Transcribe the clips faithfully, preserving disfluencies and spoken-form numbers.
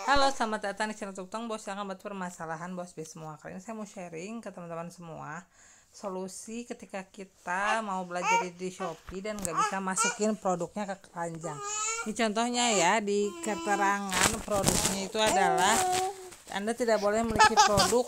Halo, selamat datang di channel Tuktong Bos yang buat permasalahan bos bis semua. Kali ini saya mau sharing ke teman-teman semua solusi ketika kita mau belajar di Shopee dan nggak bisa masukin produknya ke keranjang. Ini contohnya ya, di keterangan produknya itu adalah Anda tidak boleh memiliki produk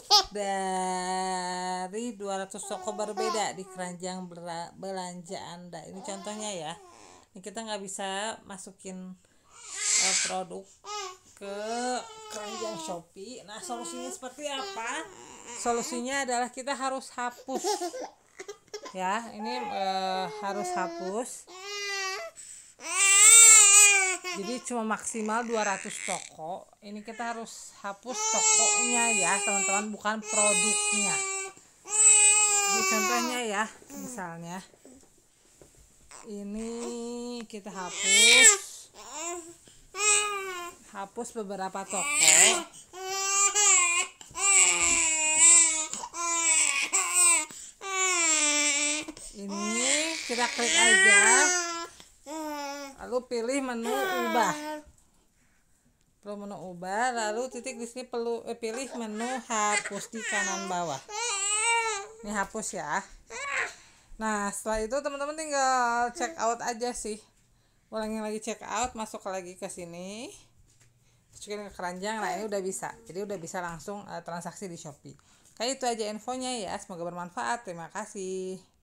dari dua ratus toko berbeda di keranjang belanja Anda. Ini contohnya ya. Ini kita nggak bisa masukin uh, produk ke keranjang Shopee. Nah, solusinya seperti apa? Solusinya adalah kita harus hapus. Ya, ini uh, harus hapus. Jadi cuma maksimal dua ratus toko. Ini kita harus hapus tokonya ya, teman-teman, bukan produknya. Ini contohnya ya, misalnya. Ini kita hapus. Hapus beberapa toko. Ini kita klik aja, lalu pilih menu ubah. Perlu menu ubah, lalu titik di sini perlu eh, pilih menu hapus di kanan bawah. Ini hapus ya. Nah, setelah itu teman-teman tinggal check out aja sih. Ulangi lagi check out, masuk lagi ke sini. Masukin ke keranjang. Nah, ini udah bisa. Jadi udah bisa langsung uh, transaksi di Shopee. Kayak itu aja infonya ya. Semoga bermanfaat. Terima kasih.